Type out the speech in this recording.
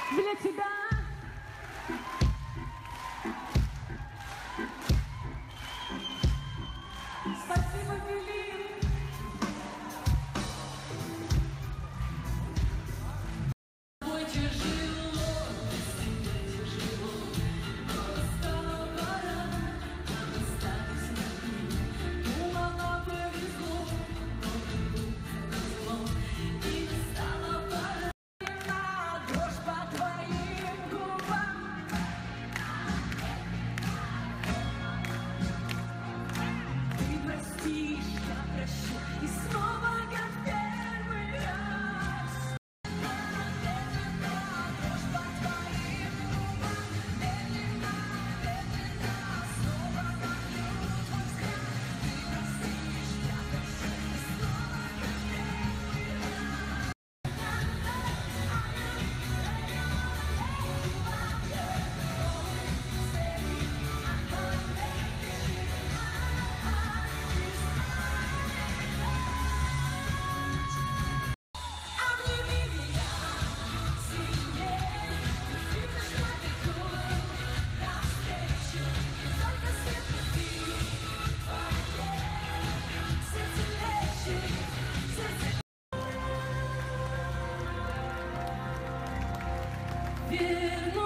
для тебя. Спасибо, Филипп. Ой, тяжело, без тебя тяжело, но стало пора, нам остались одни. Думала, повезло, но вдруг повезло, и настала пора. Дрожь по твоим губам. Ты простишь, я прощу, и снова как в первый раз. Дрожь по твоим губам, медленно, медленно, снова ловлю твой взгляд. Ты простишь, я прощу, и снова как в первый раз. Обними меня сильнее, ты шаг такой навстречу, и только свет любви твоей, сердце лечит, сердце верно.